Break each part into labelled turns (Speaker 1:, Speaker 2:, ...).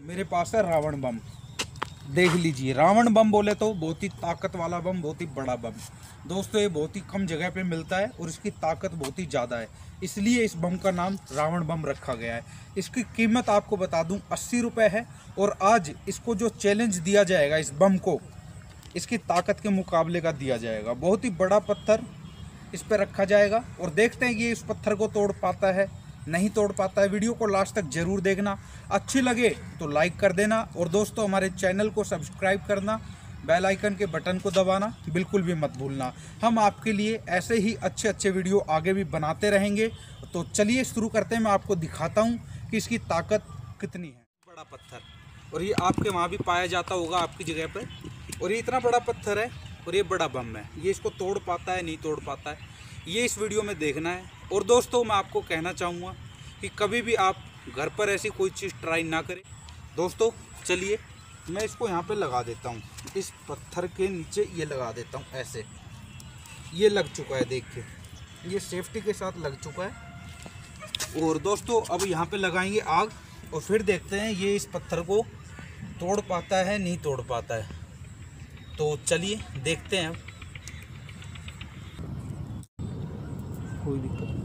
Speaker 1: मेरे पास है रावण बम। देख लीजिए, रावण बम बोले तो बहुत ही ताकत वाला बम, बहुत ही बड़ा बम। दोस्तों ये बहुत ही कम जगह पे मिलता है और इसकी ताकत बहुत ही ज़्यादा है, इसलिए इस बम का नाम रावण बम रखा गया है। इसकी कीमत आपको बता दूं 80 रुपये है। और आज इसको जो चैलेंज दिया जाएगा इस बम को, इसकी ताकत के मुकाबले का दिया जाएगा। बहुत ही बड़ा पत्थर इस पर रखा जाएगा और देखते हैं कि ये इस पत्थर को तोड़ पाता है नहीं तोड़ पाता है। वीडियो को लास्ट तक जरूर देखना, अच्छी लगे तो लाइक कर देना और दोस्तों हमारे चैनल को सब्सक्राइब करना, बेल आइकन के बटन को दबाना बिल्कुल भी मत भूलना। हम आपके लिए ऐसे ही अच्छे अच्छे वीडियो आगे भी बनाते रहेंगे। तो चलिए शुरू करते हैं। मैं आपको दिखाता हूँ कि इसकी ताकत कितनी है। बड़ा पत्थर, और ये आपके वहाँ भी पाया जाता होगा आपकी जगह पर। और ये इतना बड़ा पत्थर है और ये बड़ा बम है। ये इसको तोड़ पाता है नहीं तोड़ पाता है, ये इस वीडियो में देखना है। और दोस्तों मैं आपको कहना चाहूँगा कि कभी भी आप घर पर ऐसी कोई चीज़ ट्राई ना करें। दोस्तों चलिए मैं इसको यहाँ पे लगा देता हूँ, इस पत्थर के नीचे ये लगा देता हूँ ऐसे। ये लग चुका है, देखिए ये सेफ्टी के साथ लग चुका है। और दोस्तों अब यहाँ पे लगाएंगे आग और फिर देखते हैं ये इस पत्थर को तोड़ पाता है नहीं तोड़ पाता है। तो चलिए देखते हैं। अब कोई दिक्कत नहीं।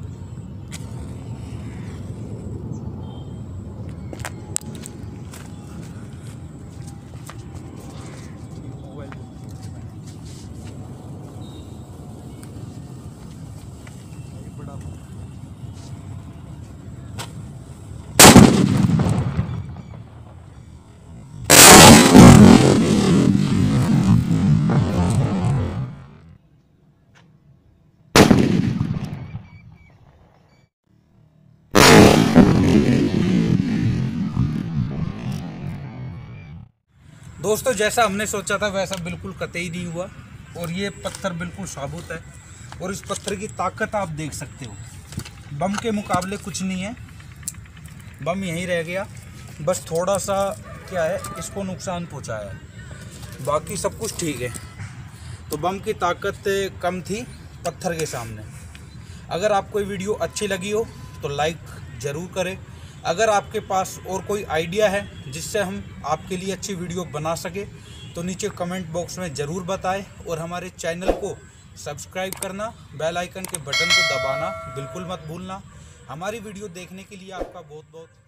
Speaker 1: दोस्तों जैसा हमने सोचा था वैसा बिल्कुल कतई नहीं हुआ और ये पत्थर बिल्कुल साबुत है। और इस पत्थर की ताकत आप देख सकते हो, बम के मुकाबले कुछ नहीं है। बम यहीं रह गया, बस थोड़ा सा क्या है इसको नुकसान पहुंचाया है, बाकी सब कुछ ठीक है। तो बम की ताकत कम थी पत्थर के सामने। अगर आपको ये वीडियो अच्छी लगी हो तो लाइक ज़रूर करें। अगर आपके पास और कोई आइडिया है जिससे हम आपके लिए अच्छी वीडियो बना सके तो नीचे कमेंट बॉक्स में ज़रूर बताएं। और हमारे चैनल को सब्सक्राइब करना, बेल आइकन के बटन को दबाना बिल्कुल मत भूलना। हमारी वीडियो देखने के लिए आपका बहुत बहुत